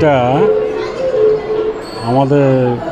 এটা আমাদের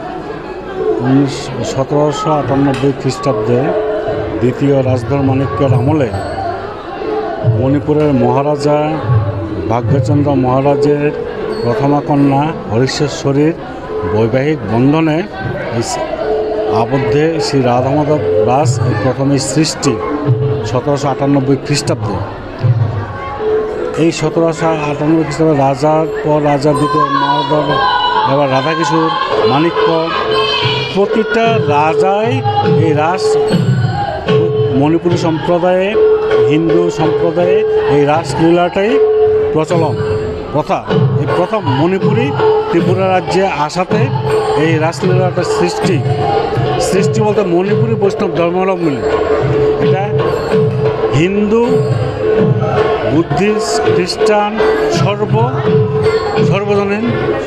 1798 খ্রিস্টাব্দে দ্বিতীয় রাজধর মাণিক্যের আমলে মণিপুরের মহারাজা ভাগ্যচন্দ্র মহারাজের প্রথমা কন্যা হরিশ্বরীর বৈবাহিক বন্ধনে আবদ্ধে শ্রী রাধামাধব দাস প্রথমে সৃষ্টি 1798 খ্রিস্টাব্দে। এই 1798 খ্রিস্টাব্দে রাজার পর রাজার দ্বিতীয় মহারাজ এবার রাধাকিশোর মাণিক্য প্রতিটা রাজাই এই রাস মণিপুরী সম্প্রদায়ে হিন্দু সম্প্রদায়ে এই রাসলীলাটাই প্রচলন প্রথা। এই প্রথম মণিপুরী ত্রিপুরা রাজ্যে আসাতে এই রাসলীলাটার সৃষ্টি বলতে মণিপুরী বৈষ্ণব ধর্মাবলম্বী। এটা হিন্দু বুদ্ধিস্ট খ্রিস্টান সর্বজনীন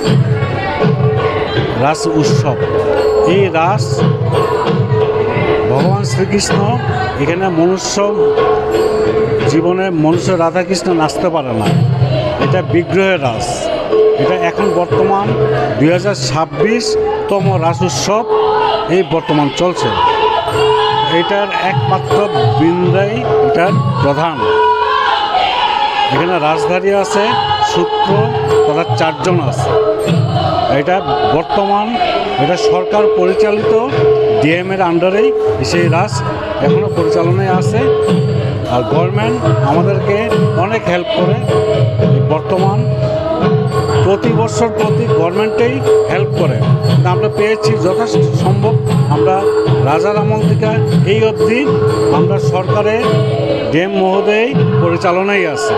রাস উৎসব। এই রাস ভগবান শ্রীকৃষ্ণ এখানে মনুষ্য জীবনে রাধাকৃষ্ণ নাচতে পারে না, এটা বিগ্রহের রাস। এটা এখন বর্তমান 2026তম রাস উৎসব এই বর্তমান চলছে। এটার একমাত্র বৃন্দাই এটার প্রধান। এখানে রাজধারী আছে সূত্র তথা 4 জন আছে। এটা বর্তমান এটা সরকার পরিচালিত ডিএমের আন্ডারেই সেই রাস এখনও পরিচালনায় আছে। আর গভর্নমেন্ট আমাদেরকে অনেক হেল্প করে। বর্তমান প্রতি বছর গভর্নমেন্টেই হেল্প করে। আমরা পেয়েছি যথেষ্ট সম্ভব। আমরা রাজার আমল থেকে এই অবধি আমরা সরকারের ডিএম মহোদয় পরিচালনায় আছে।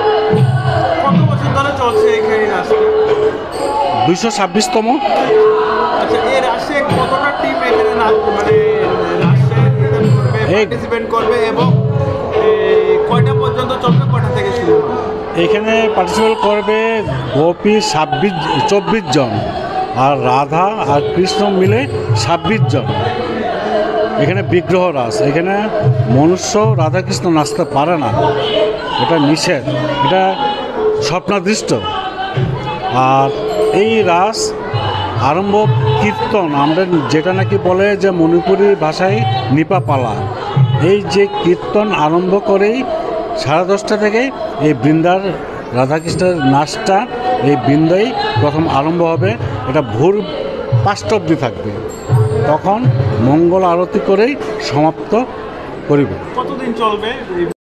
226তম। এখানে পার্টিসিপেট করবে গোপী 24 জন আর রাধা আর কৃষ্ণ মিলে 26 জন। এখানে বিগ্রহ রাস। এখানে মনুষ্য রাধাকৃষ্ণ নাচতে পারে না, এটা নিষেধ, এটা স্বপ্নাদৃষ্ট। আর এই রাস আরম্ভ কীর্তন, আমরা যেটা নাকি বলে যে মণিপুরি ভাষায় নিপাপালা, এই যে কীর্তন আরম্ভ করেই 10:30 থেকে এই বৃন্দার রাধাকৃষ্ণের নাচটা এই বৃন্দাই প্রথম আরম্ভ হবে। এটা ভোর 5টা অবধি থাকবে। তখন মঙ্গল আরতি করেই সমাপ্ত করিবে। কতদিন চলবে?